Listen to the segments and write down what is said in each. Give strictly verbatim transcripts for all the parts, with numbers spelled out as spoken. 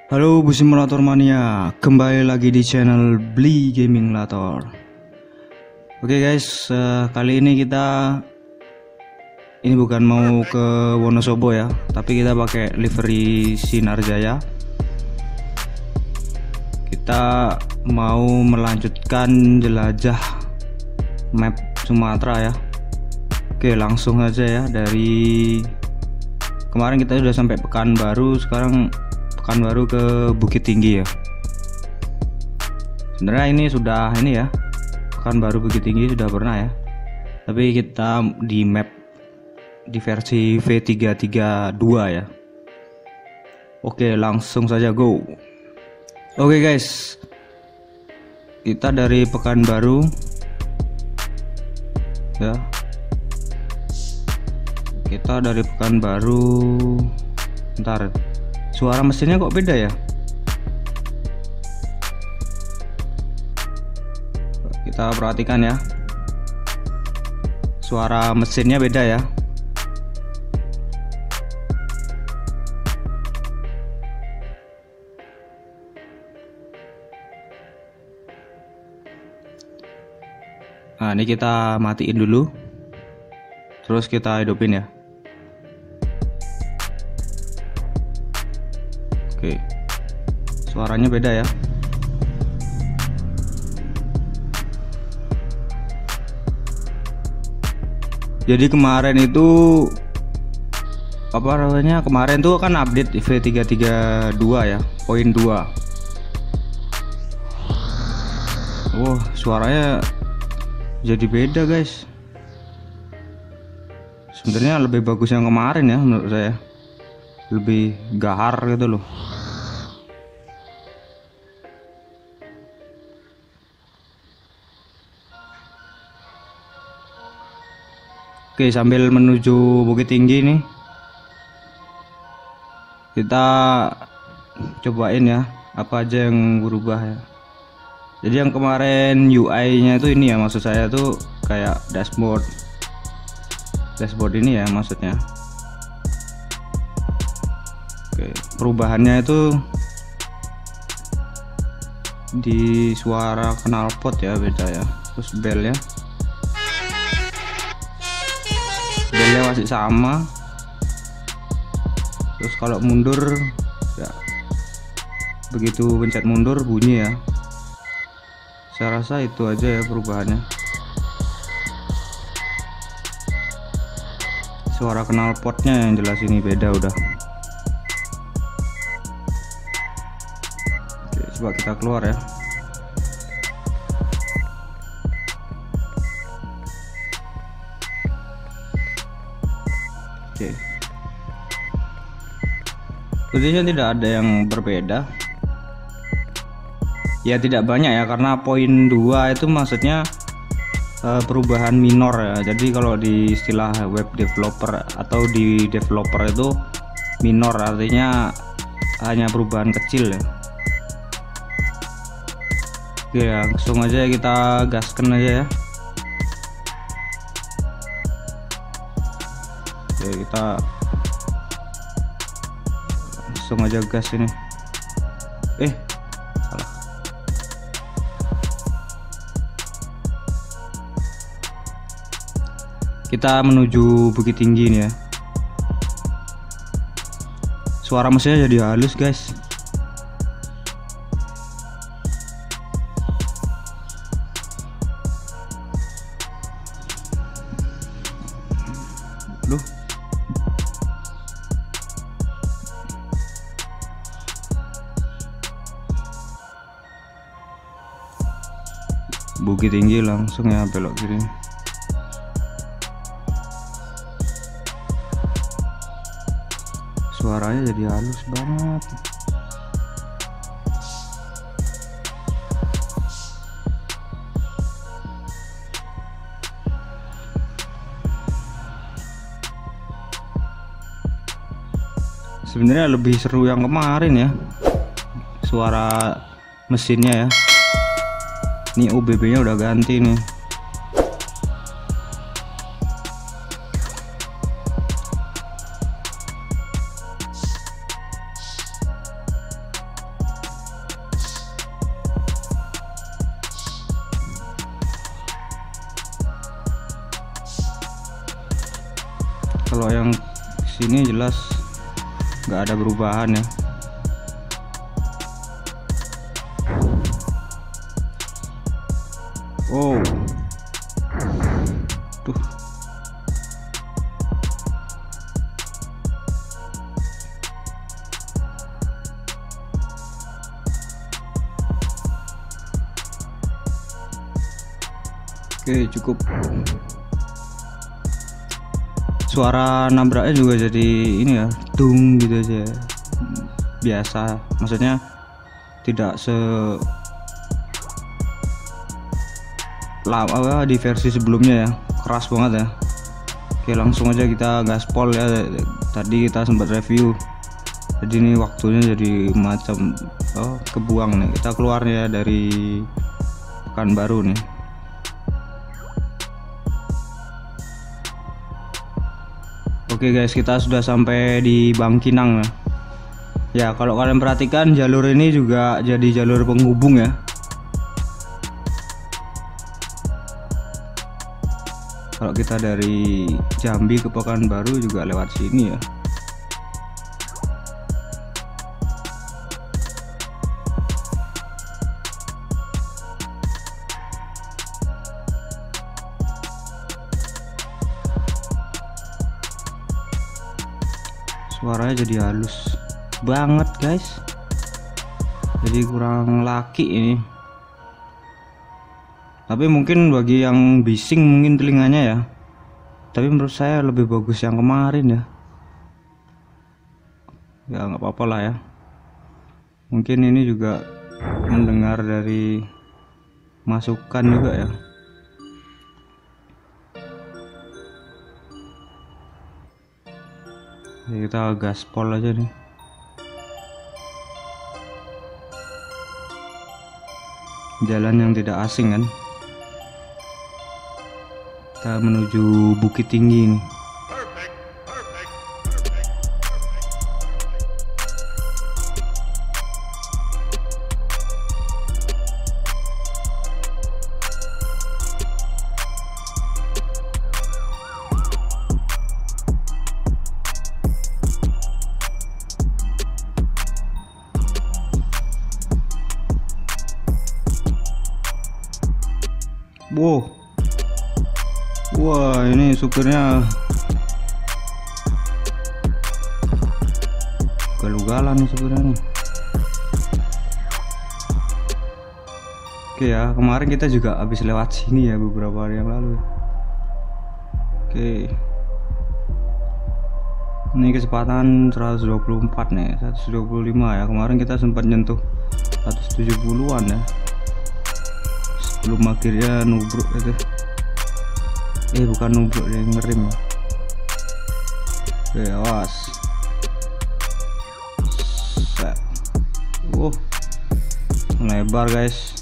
Halo Bu Simulator Mania, kembali lagi di channel Bli Gaming Lator. Oke guys, uh, kali ini kita ini bukan mau ke Wonosobo ya, tapi kita pakai livery Sinarjaya. Kita mau melanjutkan jelajah map Sumatera ya. Oke, langsung aja ya. Dari kemarin kita sudah sampai Pekanbaru, sekarang Pekanbaru ke Bukit Tinggi ya. Sebenarnya ini sudah ini ya, Pekanbaru Bukit Tinggi sudah pernah ya. Tapi kita di map di versi V tiga tiga dua ya. Oke, langsung saja go. Oke guys, kita dari Pekanbaru ya. Kita dari Pekanbaru. Bentar, suara mesinnya kok beda ya? Kita perhatikan ya, suara mesinnya beda ya. Nah, ini kita matiin dulu, terus kita hidupin ya. Oke, suaranya beda ya. Jadi kemarin itu apa namanya? Kemarin tuh kan update V tiga tiga dua ya, poin dua. Wah, suaranya jadi beda guys. Sebenarnya lebih bagus yang kemarin ya menurut saya. Lebih gahar gitu loh. Oke, sambil menuju Bukit Tinggi nih, kita cobain ya apa aja yang berubah ya. Jadi yang kemarin U I-nya itu ini ya, maksud saya tuh kayak dashboard. Dashboard ini ya maksudnya. Oke, perubahannya itu di suara knalpot ya, beda ya. Terus bel ya. Belnya masih sama. Terus kalau mundur ya, begitu pencet mundur bunyi ya. Saya rasa itu aja ya perubahannya. Suara knalpotnya yang jelas ini beda udah. Oke, coba kita keluar ya. Oke, sepertinya tidak ada yang berbeda ya, tidak banyak ya, karena poin dua itu maksudnya uh, perubahan minor ya. Jadi kalau di istilah web developer atau di developer itu minor artinya hanya perubahan kecil ya. Oke, langsung aja kita gaskan aja ya. Oke, kita langsung aja gas ini. Eh, salah. Kita menuju Bukit Tinggi nih ya. Suara mesinnya jadi halus guys. Loh, Bukit Tinggi langsung ya, belok kiri. Suaranya jadi halus banget. Sebenarnya lebih seru yang kemarin ya, suara mesinnya ya. Ini O B B nya udah ganti nih. Kalau yang sini jelas nggak ada perubahan ya. Oh, tuh. Oke, cukup. Suara nabraknya juga jadi ini ya, dung gitu aja. Biasa, maksudnya tidak se lama di versi sebelumnya ya, keras banget ya. Oke, langsung aja kita gaspol ya. Tadi kita sempat review, jadi ini waktunya jadi macam oh kebuang nih. Kita keluarnya dari Pekanbaru nih. Oke guys, kita sudah sampai di Bangkinang ya. Ya, kalau kalian perhatikan jalur ini juga jadi jalur penghubung ya. Kalau kita dari Jambi ke Pekanbaru juga lewat sini ya. Suaranya jadi halus banget guys, jadi kurang laki ini. Tapi mungkin bagi yang bising mungkin telinganya ya, tapi menurut saya lebih bagus yang kemarin ya. Ya nggak apa-apa lah ya, mungkin ini juga mendengar dari masukan juga ya. Ya, kita gaspol aja nih. Jalan yang tidak asing kan. Kita menuju Bukit Tinggi nih. Wow, wah ini supirnya galu-galan nih supirnya nih. Oke ya, kemarin kita juga habis lewat sini ya beberapa hari yang lalu. Oke, ini kecepatan seratus dua puluh empat nih, seratus dua puluh lima ya. Kemarin kita sempat nyentuh seratus tujuh puluhan ya, belum akhirnya nubruk itu. Eh bukan nubruk, dia ngerim ya. Oke, awas. Set. Uh lebar guys.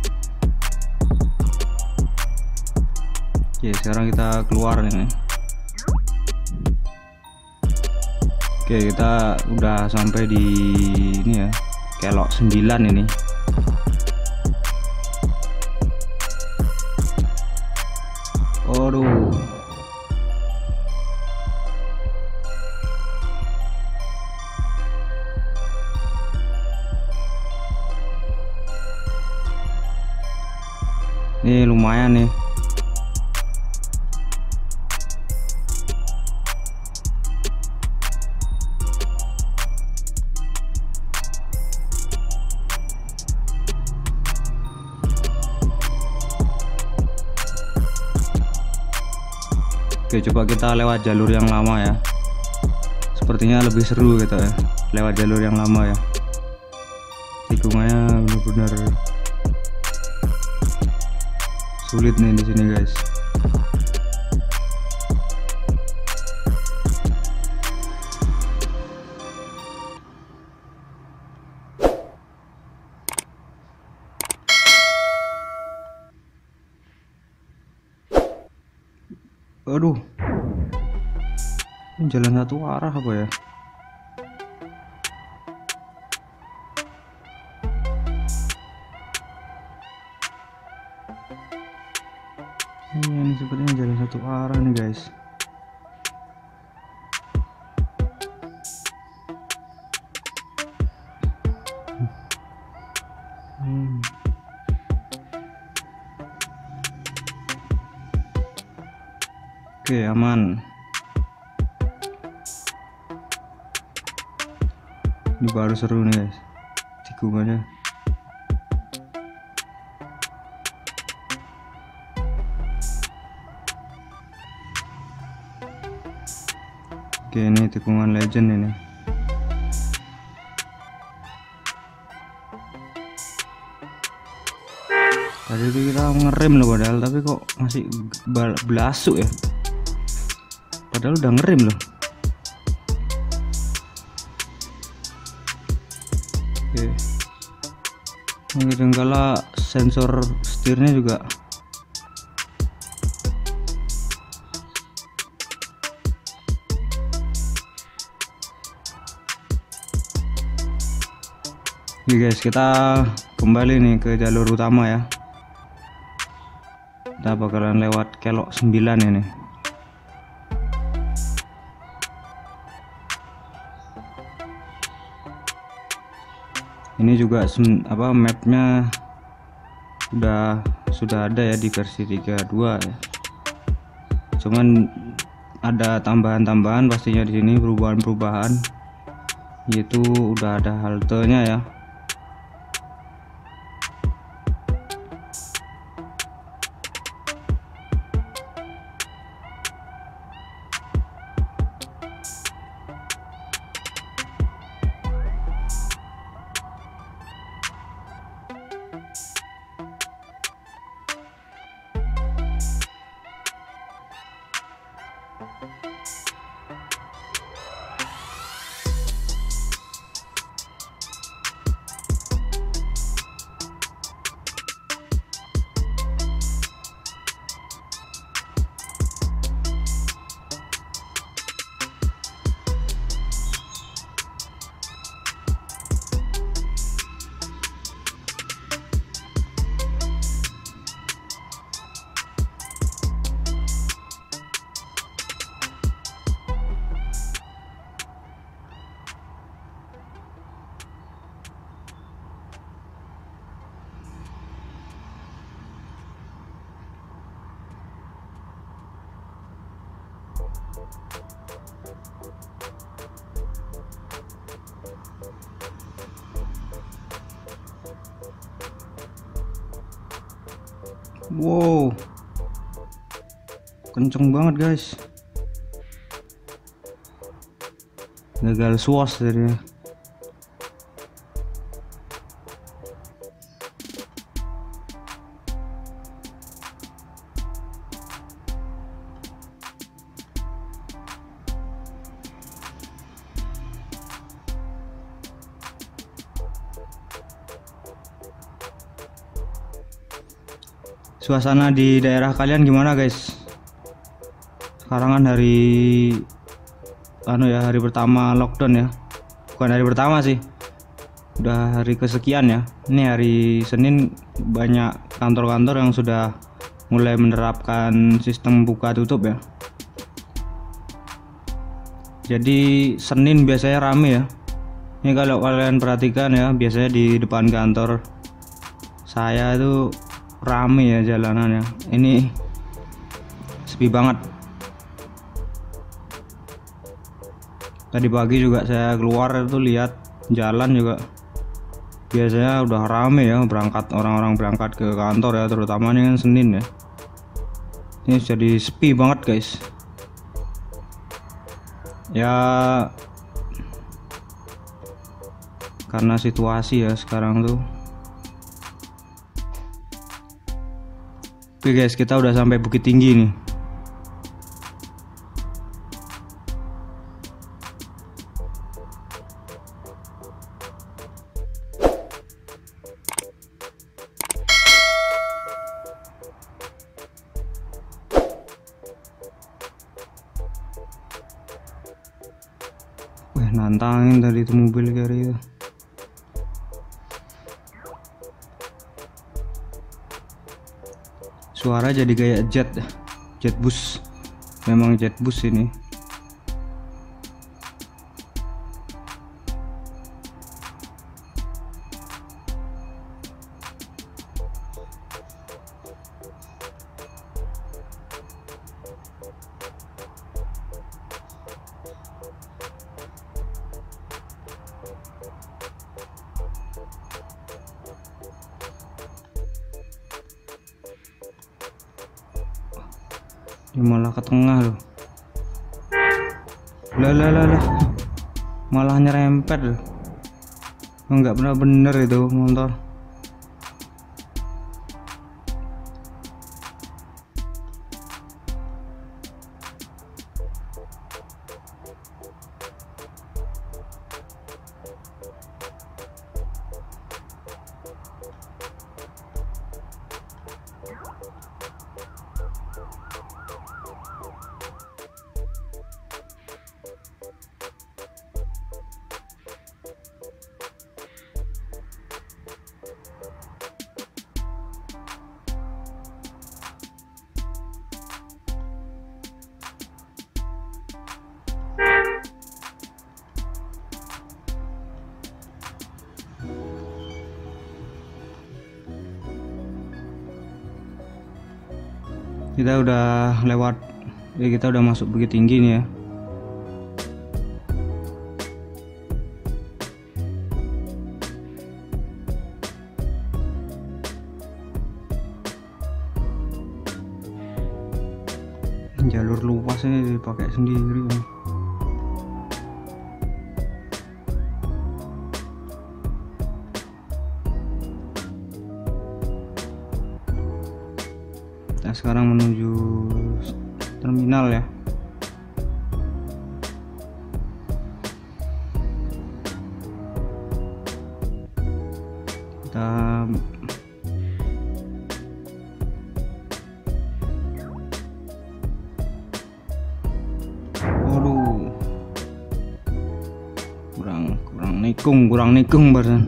Oke, sekarang kita keluar nih. Oke, kita udah sampai di ini ya, Kelok sembilan ini. Aduh. Ini lumayan nih. Oke, coba kita lewat jalur yang lama ya. Sepertinya lebih seru gitu ya, lewat jalur yang lama ya. Tikungannya benar-benar sulit nih di sini guys. Aduh, ini jalan satu arah apa ya? Ini, ini sepertinya jalan satu arah nih guys. Oke, aman. Ini baru seru nih guys, tikungannya. Oke, ini tikungan legend ini. Tadi itu kita ngerem loh padahal, tapi kok masih belasuk ya. Padahal udah ngerem loh. Oke. Ini kadangkala sensor setirnya juga Oke guys, kita kembali nih ke jalur utama ya. Kita bakalan lewat kelok sembilan ini. Ini juga apa mapnya udah sudah ada ya di versi tiga dua ya. Cuman ada tambahan-tambahan pastinya di sini, perubahan-perubahan. Yaitu udah ada haltenya ya. Wow, kenceng banget guys. Gagal swas tadi. Suasana di daerah kalian gimana guys? Sekarang kan hari anu ya, hari pertama lockdown ya. Bukan hari pertama sih, udah hari kesekian ya. Ini hari Senin banyak kantor-kantor yang sudah mulai menerapkan sistem buka tutup ya. Jadi Senin biasanya rame ya. Ini kalau kalian perhatikan ya, biasanya di depan kantor saya itu rame ya jalanannya. Ini sepi banget. Tadi pagi juga saya keluar itu lihat jalan juga biasanya udah rame ya, berangkat orang-orang berangkat ke kantor ya, terutama ini kan Senin ya. Ini jadi sepi banget guys. Ya karena situasi ya sekarang tuh. Oke guys, kita udah sampai Bukit Tinggi nih. Wah, nantangin tadi itu mobil kiri itu. Suara jadi kayak jet, jet bus. Memang jet bus ini. Ini malah ke tengah loh. Lah lah lah lah. Malah nyerempet loh. Nggak pernah bener itu motor. Kita udah lewat, ya kita udah masuk Bukit Tinggi nih ya. Jalur luasnya dipakai sendiri ya. Kita sekarang menuju terminal ya. Kita waduh, kurang kurang nikung, kurang nikung barusan.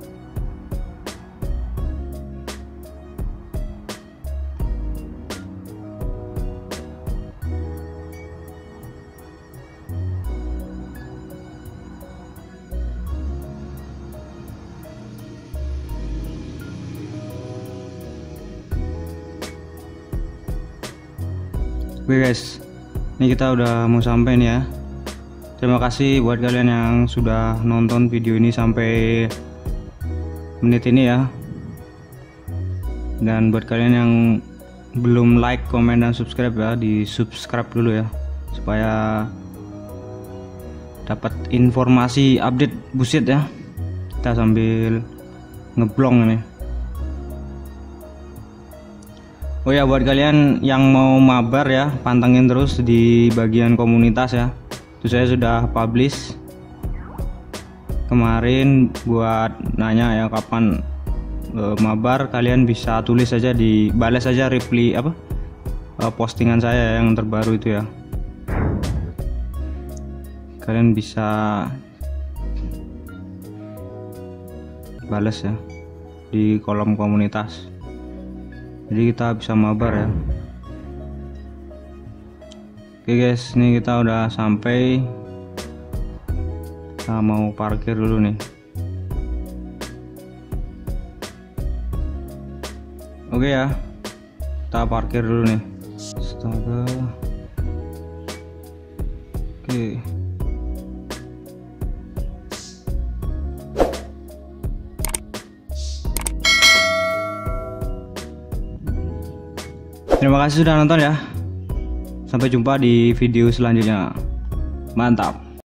Oke guys, ini kita udah mau sampai nih ya. Terima kasih buat kalian yang sudah nonton video ini sampai menit ini ya. Dan buat kalian yang belum like, komen, dan subscribe ya, di subscribe dulu ya, supaya dapat informasi update busit ya. Kita sambil ngeblong ini. Oh ya, buat kalian yang mau mabar ya, pantengin terus di bagian komunitas ya. Itu saya sudah publish kemarin buat nanya ya kapan e, mabar. Kalian bisa tulis saja, di balas saja reply apa e, postingan saya yang terbaru itu ya. Kalian bisa balas ya di kolom komunitas. Jadi kita bisa mabar ya. Oke guys, ini kita udah sampai. Kita mau parkir dulu nih. Oke ya, kita parkir dulu nih. Astaga. Oke. Terima kasih sudah nonton ya. Sampai jumpa di video selanjutnya. Mantap.